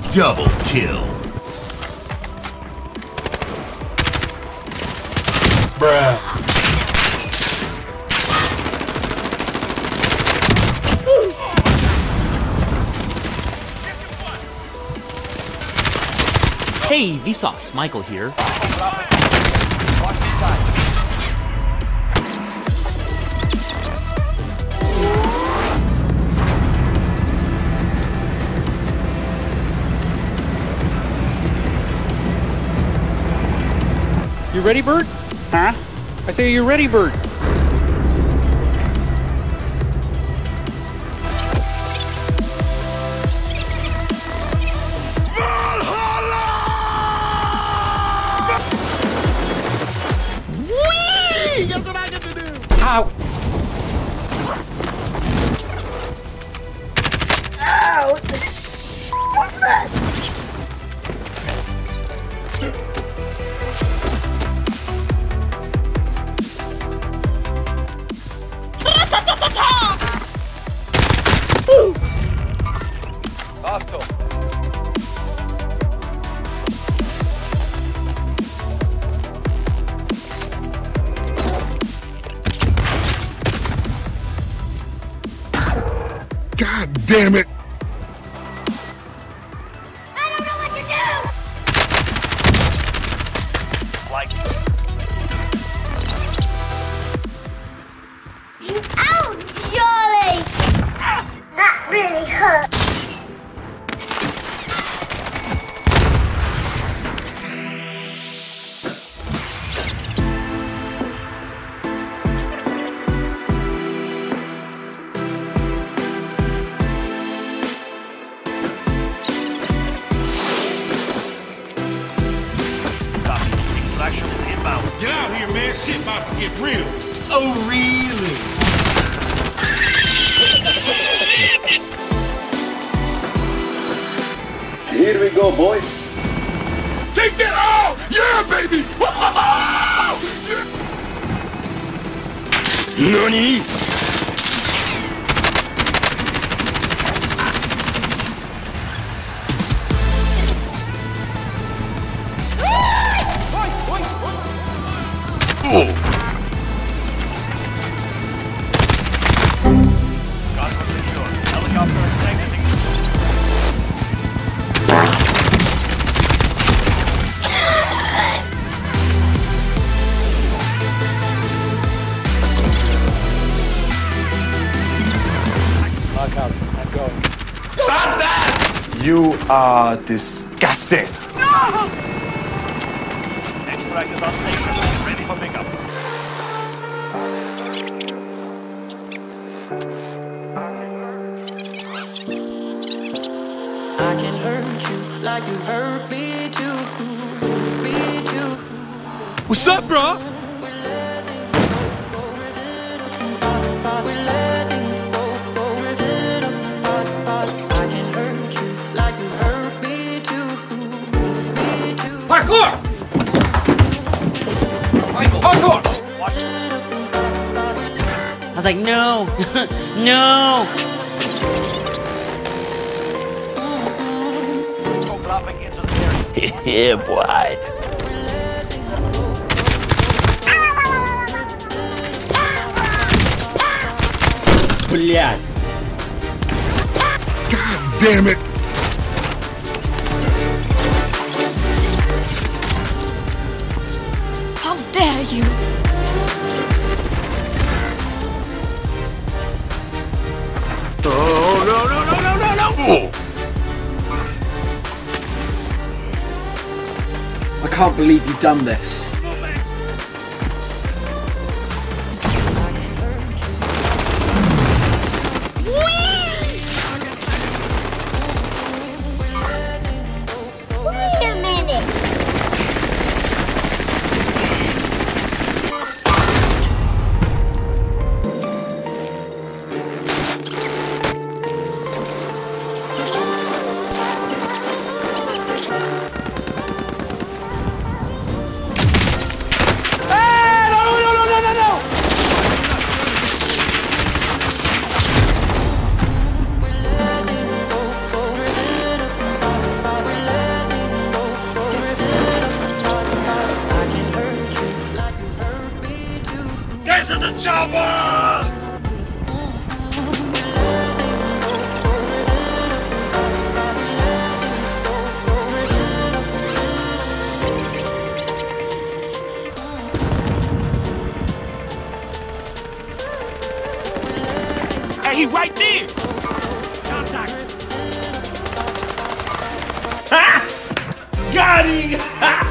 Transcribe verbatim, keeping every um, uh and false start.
Double kill. Bruh. Hey, Vsauce, Michael here. You ready, Bird? Huh? I think you're ready, Bird. Whee! That's what I get to do. Ow! Ow! What the sh** was that? Hostile. God damn it. I don't know what to do! Like. Ow, Charlie! That really hurt. Extraction inbound. Get out here, man. Shit about to get real. Oh, really? Here we go, boys. Take that out! Yeah, baby! Nani? Oh. Cargo secure. Helicopter is exiting. Lock out. I'm going. Stop that! You are disgusting. Extract is on station. Ready for pickup. I can hurt you like you hurt me too, me too. What's up, bro? We're letting go, we're letting go, we're letting go. I can hurt you like you hurt me too, me too. Parkour! Michael, parkour! I was like, no, no. Go dropping into the area. Yeah, boy. Блядь. God damn it. How dare you! Oh, no, no, no, no, no, no. I can't believe you've done this. Wait a minute! running! Ha!